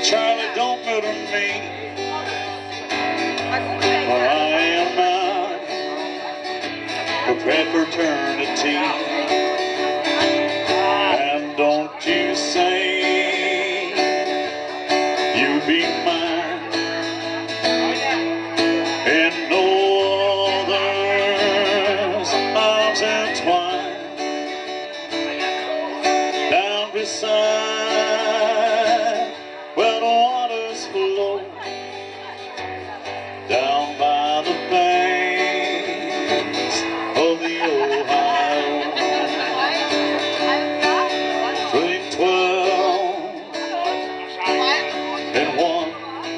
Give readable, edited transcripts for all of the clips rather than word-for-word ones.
Charlie, don't murder me, for I am not prepared for eternity. And don't you say you'll be mine in no other's arms entwined down beside where the waters flow, down by the banks of the Ohio. Between 12 and 1,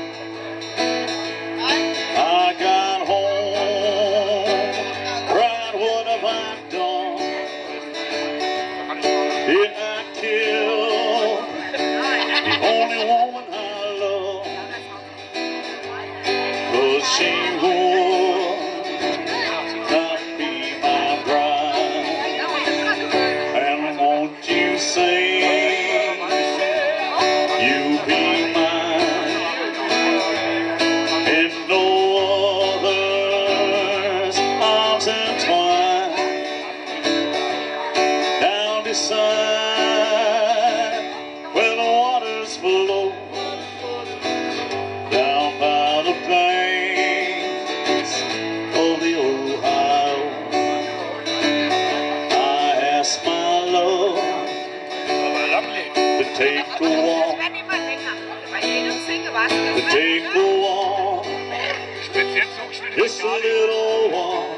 I got home, cried, what have I done? Did I kill the only woman I love? 'Cause she would not be my bride. And won't you say you'll be mine in no other's arms entwined down beside where the waters flow, down by the banks of the Ohio. I asked my love to take a walk, to take a walk, just a little walk,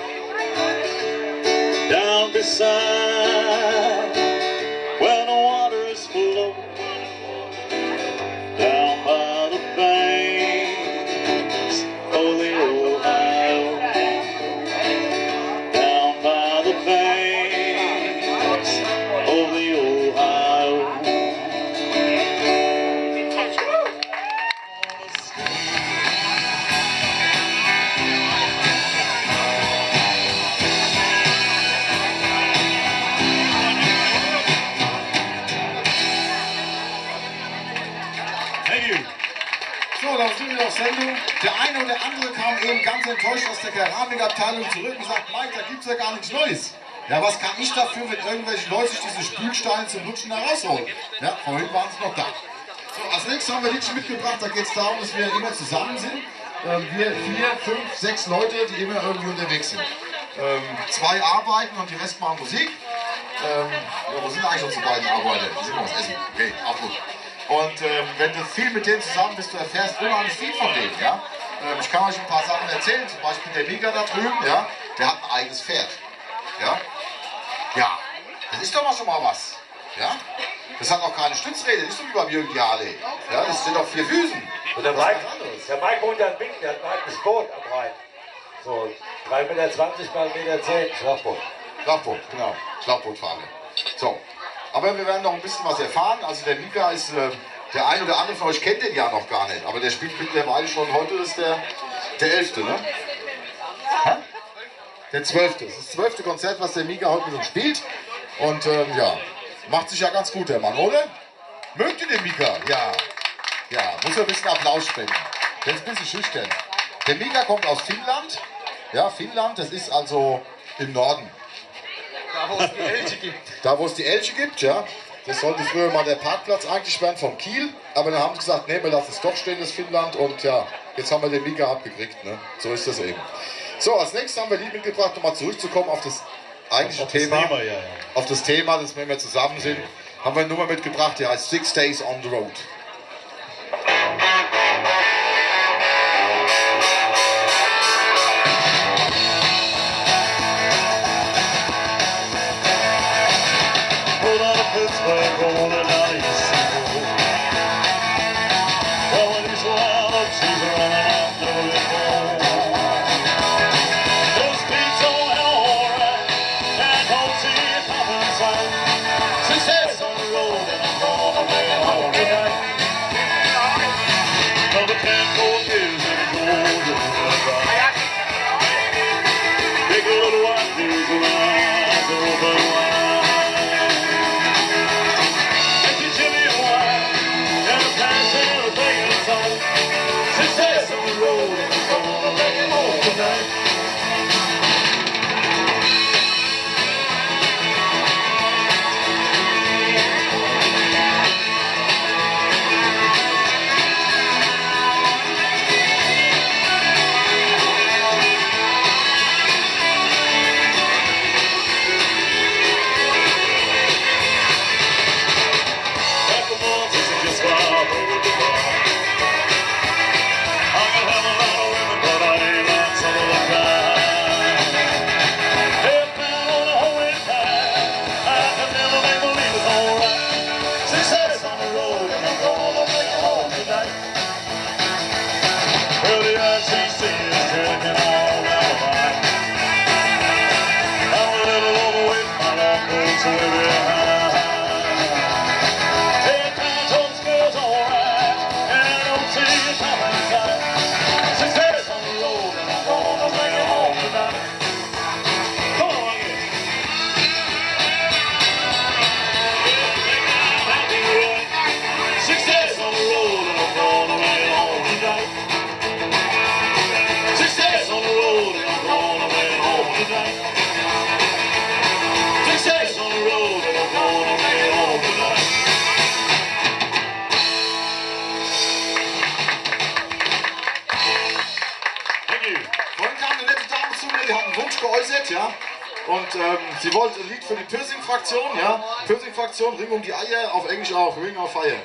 down beside where the waters flow, down by the banks of the Ohio, down by the banks of the Ohio. Thank you. So, dann sind wir auf Sendung. Der eine oder andere kam eben ganz enttäuscht aus der Keramikabteilung zurück und sagt, Mike, da gibt es ja gar nichts Neues. Ja, was kann ich dafür, wenn irgendwelche Leute sich diese Spülsteine zum Lutschen da rausholen? Ja, vorhin waren sie noch da. So, als nächstes haben wir Liedchen mitgebracht, da geht es darum, dass wir immer zusammen sind. Wir 4, 5, 6 Leute, die immer irgendwie unterwegs sind. 2 arbeiten und die Rest machen Musik. Ja, wo sind eigentlich unsere beiden Arbeiter? Die sind noch was essen. Okay, auch gut. Und wenn du viel mit denen zusammen bist, du erfährst unheimlich viel von denen. Ja? Ich kann euch ein paar Sachen erzählen, zum Beispiel der Mika da drüben, ja? Der hat ein eigenes Pferd. Ja? Ja, das ist doch mal schon mal was. Ja? Das hat auch keine Stützräder, das ist doch wie beim Jürgen Jale. Ja? Das sind doch 4 Füßen. Und der Mike wohnt ja in Bingen, der hat ein eigenes Boot am Rhein. So 3,20 Meter mal 1,10 Meter, Schlauchboot. Schlauchboot, genau. Schlauchbootfahrer. So. Aber wir werden noch ein bisschen was erfahren. Also der Mika ist, der ein oder andere von euch kennt den ja noch gar nicht. Aber der spielt mittlerweile schon, heute ist der 11. Ne? Ha? Der 12. Das ist das 12. Konzert, was der Mika heute mit uns spielt. Und ja, macht sich ja ganz gut, der Mann, oder? Mögt ihr den Mika? Ja. Ja, muss er ein bisschen Applaus spenden. Der ist ein bisschen schüchtern. Der Mika kommt aus Finnland. Ja, Finnland, das ist also im Norden. Da, wo es die Elche gibt. Da, wo es die Elche gibt, ja. Das sollte früher mal der Parkplatz eigentlich werden vom Kiel. Aber dann haben sie gesagt, nee, wir lassen es doch stehen, das Finnland. Und ja, jetzt haben wir den Mika abgekriegt. Ne? So ist das eben. So, als nächstes haben wir Lied mitgebracht, um mal zurückzukommen auf das eigentliche Thema. Auf das Thema, dass wir immer zusammen sind. Haben wir eine Nummer mitgebracht, die heißt 6 Days on the Road. Success on the road and I'm gonna make it home tonight. gefreut, ja. Und sie wollte ein Lied für die Piercing-Fraktion, ja. Piercing-Fraktion, Ring um die Eier, auf Englisch auch, Ring of Fire.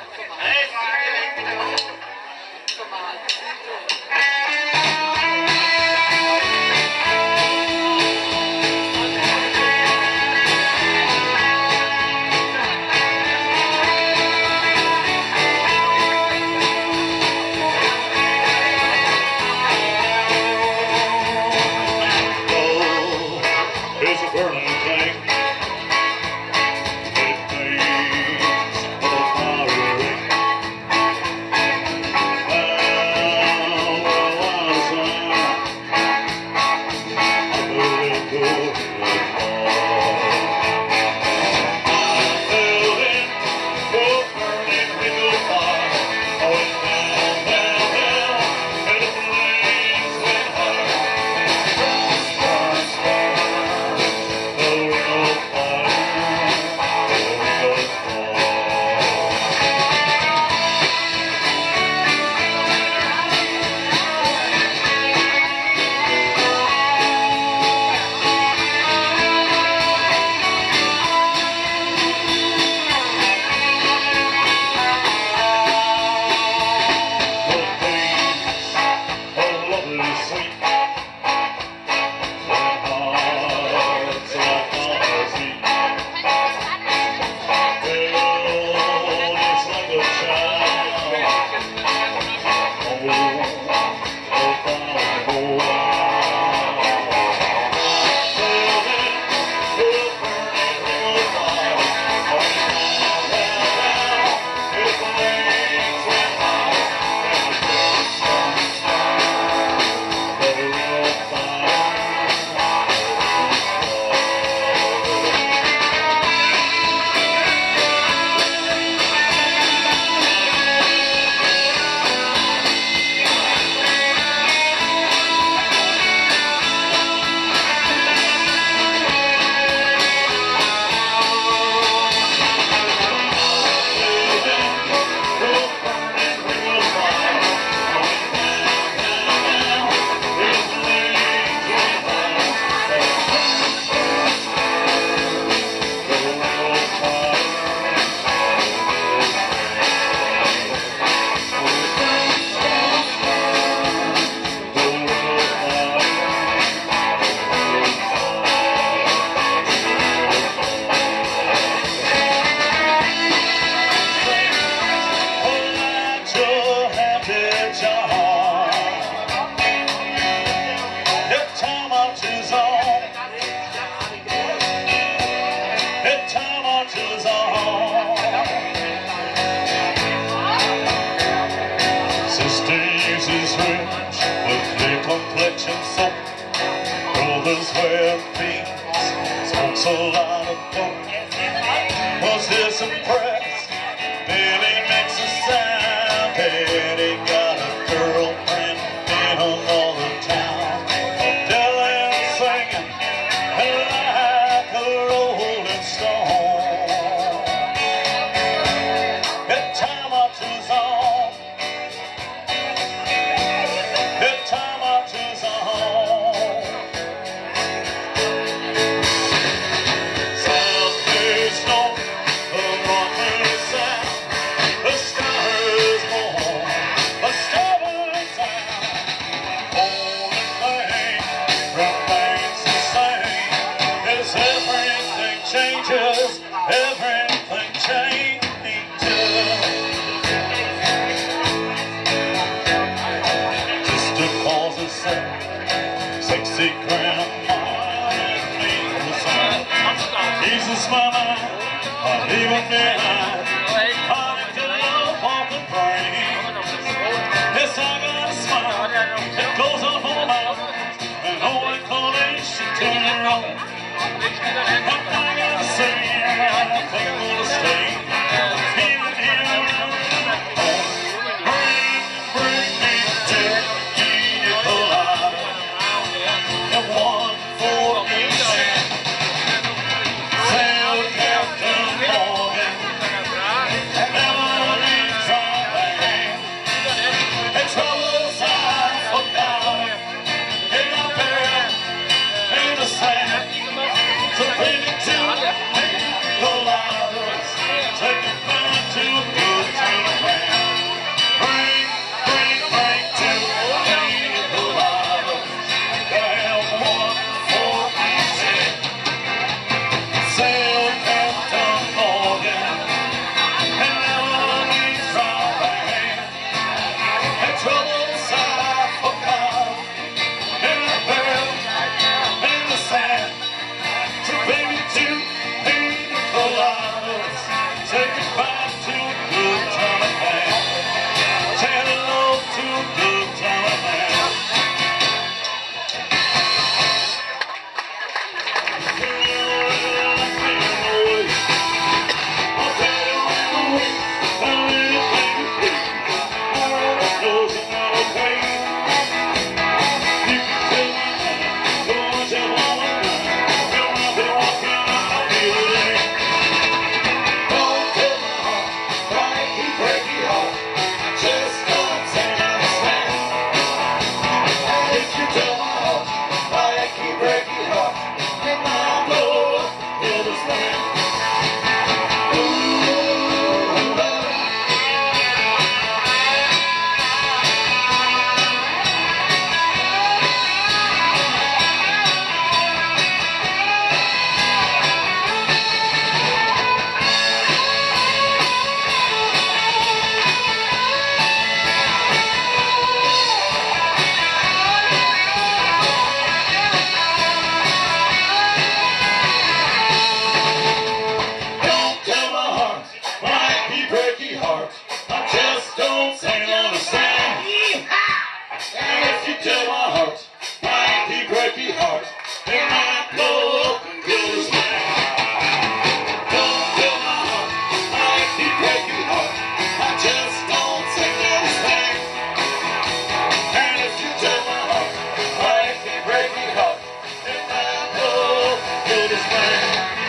It's a burning thing. It makes a fire ring. Brothers wear beans, smokes a lot of dope. Was disimpressed, Billy makes a sound. Eddie got a girlfriend in another town. Dylan singing like a rolling stone. That time or two's on. That time or two's on. Changes, everything changes. Just because it's a sexy grandma and me was on. Jesus, my mind, I even behind. I to love, walk and pray. Yes, I got a smile that goes on for mouth, and all inclination to the wrong. heart, I just don't seem to understand. And if you tell my heart, might break your heart, it might blow up and kill this man. Don't tell my heart, might break your heart, I just don't seem to understand. And if you tell my heart, might break your heart, it might blow up and kill this man.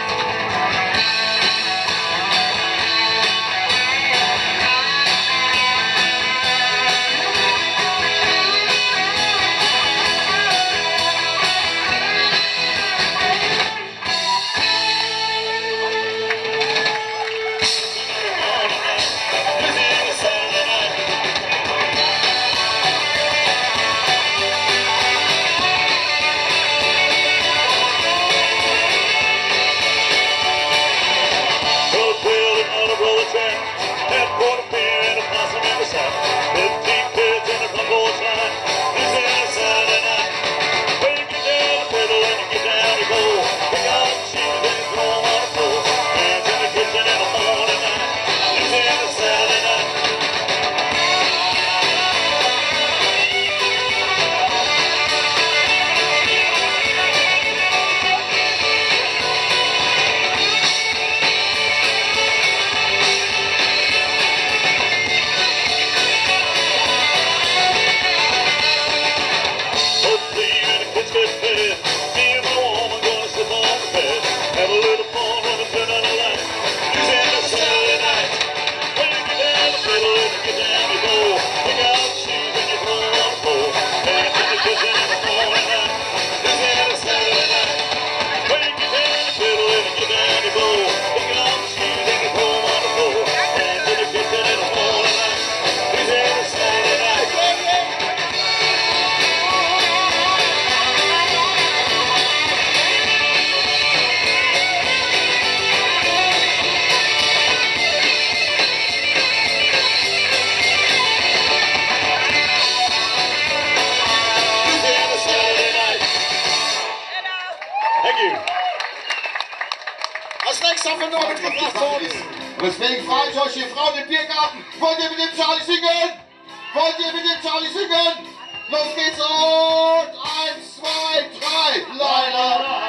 Deswegen frage ich euch, ihr Frauen im Biergarten, wollt ihr mit dem Charlie singen? Wollt ihr mit dem Charlie singen? Los geht's und 1, 2, 3, leider.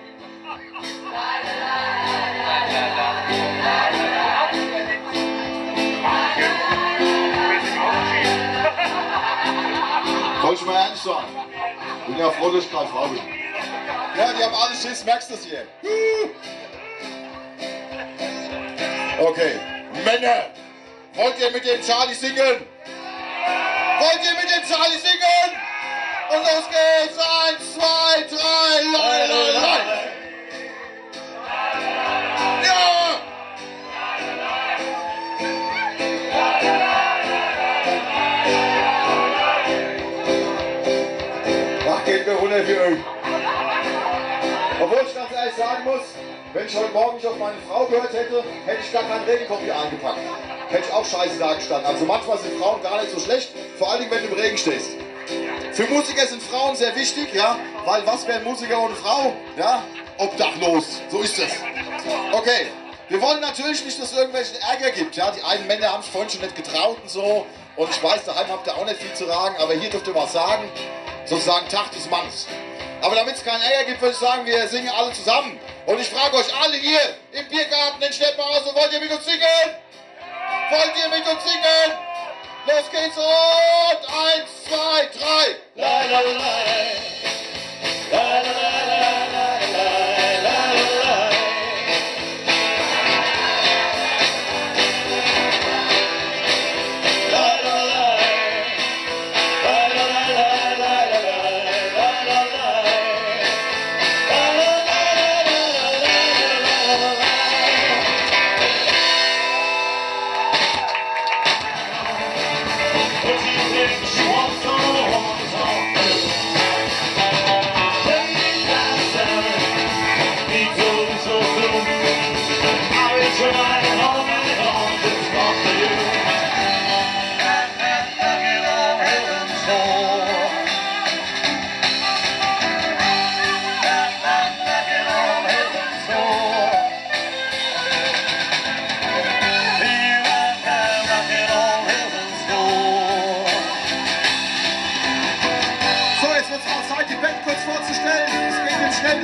Soll ich mal ernst sein? Ich bin ja froh, dass ich gerade Frau bin. Ja, die haben alles Schiss, merkst du das hier? Okay, Männer, wollt ihr mit dem Charlie singen? Wollt ihr mit dem Charlie singen? Und los geht's, 1, 2, 3, lai, lai, lai. Ja! Ach, geht mir runter für euch. Obwohl ich ganz ehrlich sagen muss, wenn ich heute Morgen nicht auf meine Frau gehört hätte, hätte ich gar keinen Regenkopp hier eingepackt. Hätte ich auch scheiße da gestanden. Also manchmal sind Frauen gar nicht so schlecht, vor allem wenn du im Regen stehst. Für Musiker sind Frauen sehr wichtig, ja, weil was wäre ein Musiker ohne Frau? Ja, obdachlos, so ist es. Okay, wir wollen natürlich nicht, dass es irgendwelchen Ärger gibt. Ja, die einen Männer haben es vorhin schon nicht getraut und so. Und ich weiß, daheim habt ihr auch nicht viel zu sagen, aber hier dürft ihr was sagen, sozusagen Tag des Mannes. Aber damit es keinen Ärger gibt, würde ich sagen, wir singen alle zusammen. Und ich frage euch alle hier im Biergarten in Steppenhausen, wollt ihr mit uns singen? Wollt ihr mit uns singen? Los geht's und 1, 2, 3. La, la, la, la. La, la, la, la, la, la, la, la.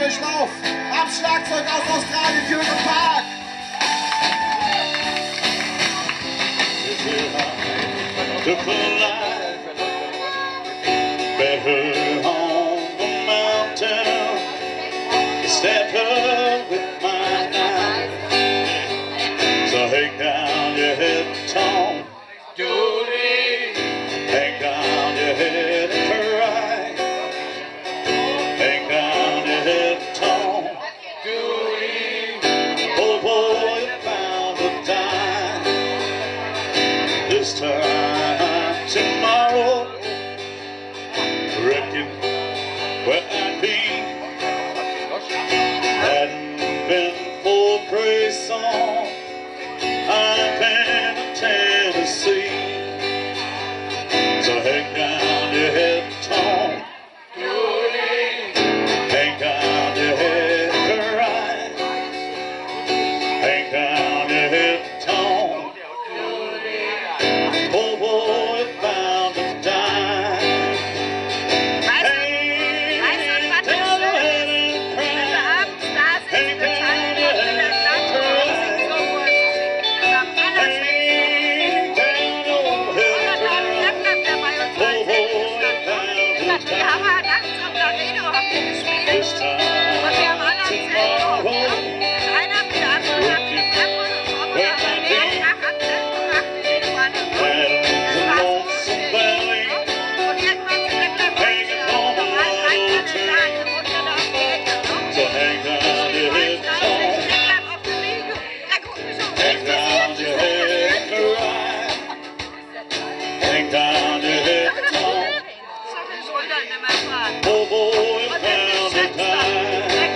Durchlauf. Am Schlagzeug aus Australien, Jürgen Park. To collide better on the mountain, step up with my knife. So hang down your head, Tom, Judy. Hang down your head and cry. Hang down your head, Tom, Judy. Oh boy, you found a dime. This time tomorrow, reckon where I'd be. Hadn't been for a praise song, I'd been in Tennessee. So hang down your head, Tom, hang down your head, cry. Hang down your head, Tom. Oh boy, found a dime. Hang down your head and cry. Hang down your head and cry. Hang down your head and cry. Oh boy, found a dime. This time tomorrow, where I'd be. Hang down your head, Tom. Oh boy, I found a dime.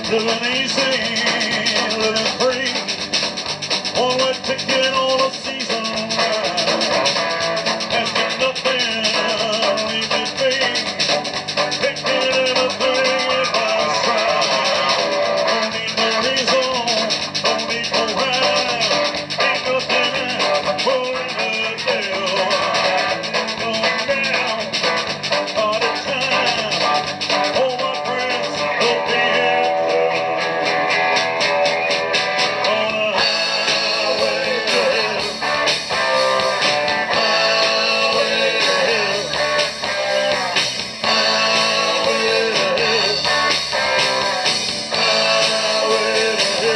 living easy, living free. One way ticket all the season round. Asking nothing, leave me be. Taking everything if I strive. Don't need no reason, don't need no rhyme. Ain't nothing pulling the deal. Going down, hard at time. All my friends will be here too. On a highway to hell, highway to hell, highway to hell, highway to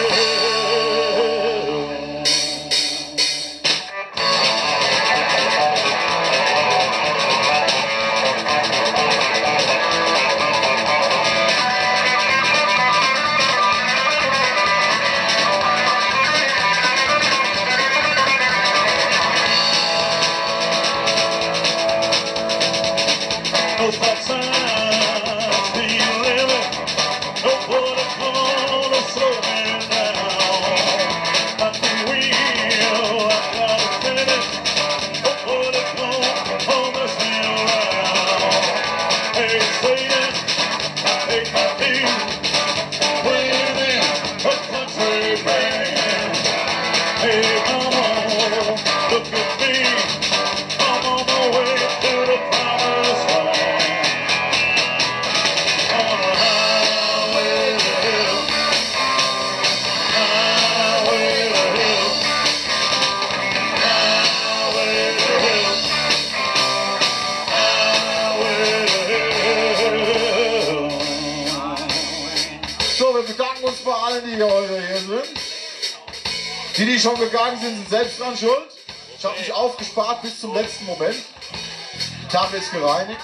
no stop signs, be living. Nobody gonna slow me down. Not the wheel, I gotta finish. Nobody gonna mess me around. Hey, Satan, I hate my team. Playing in a country band. Hey, come on, look at me. I'm on my way to the promised land. On a highway to hell, highway to hell, highway to hell, highway to hell. So, wir bedanken uns bei allen, die heute hier sind. Die schon gegangen sind, sind selbst dran schuld. Ich habe mich aufgespart bis zum letzten Moment. Die Tafel ist gereinigt.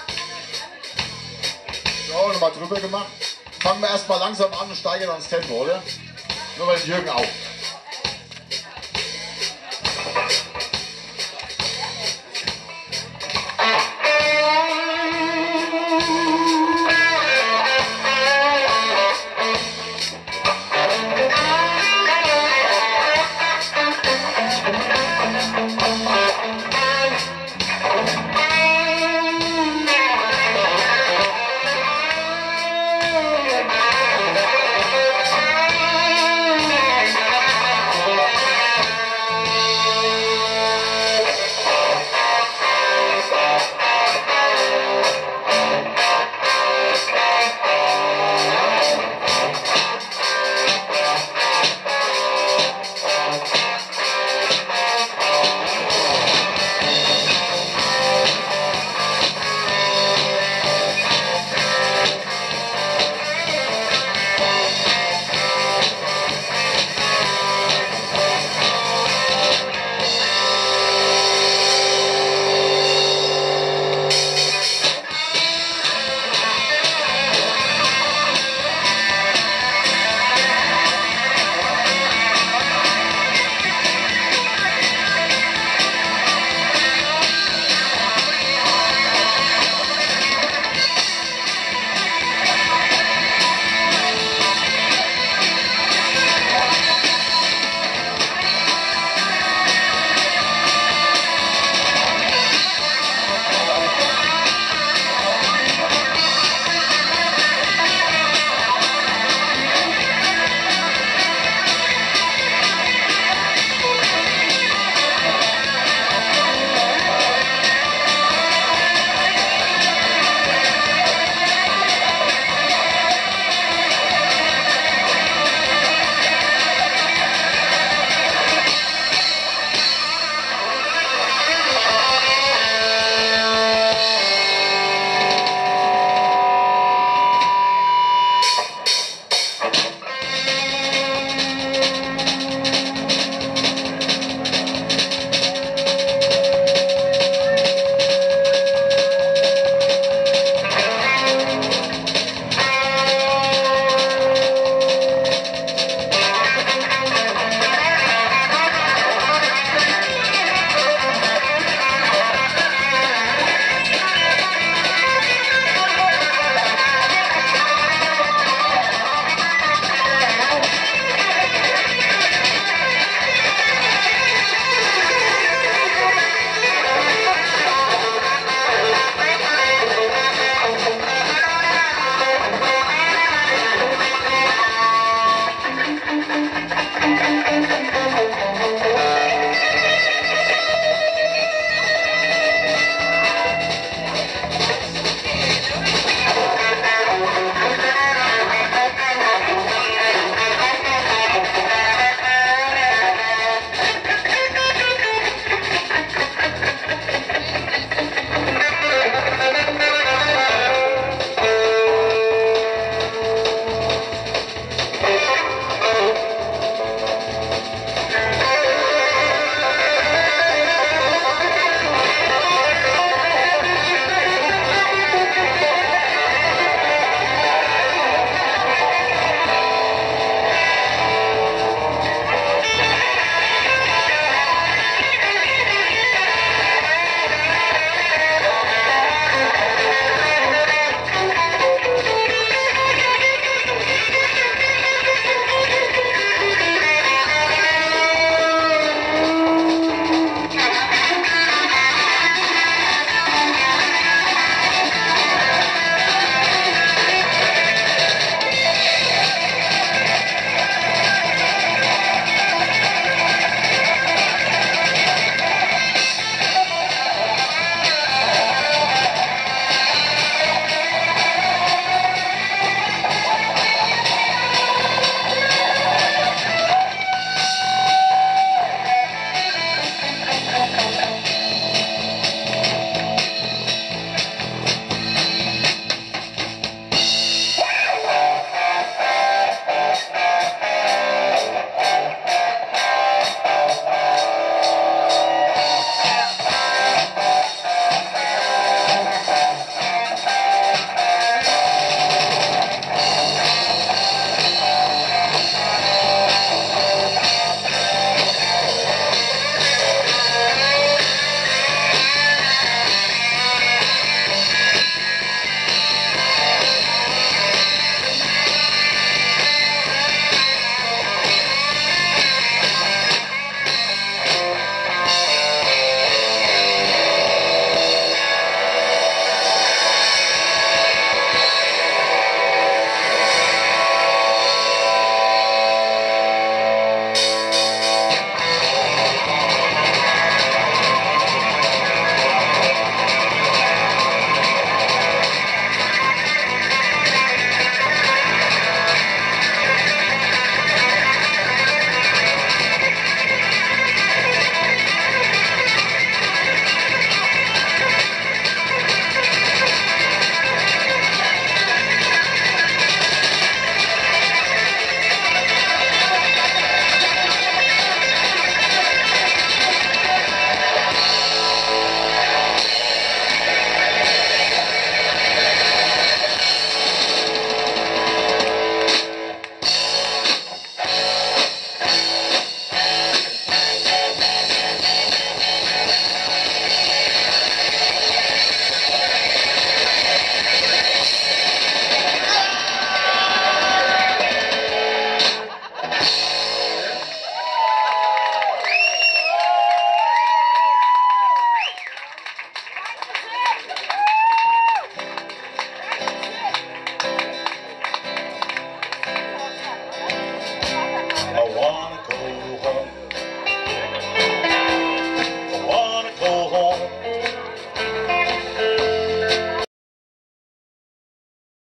So, nochmal drüber gemacht. Fangen wir erstmal langsam an und steigern ans Tempo, oder? Nur bei den Jürgen auch.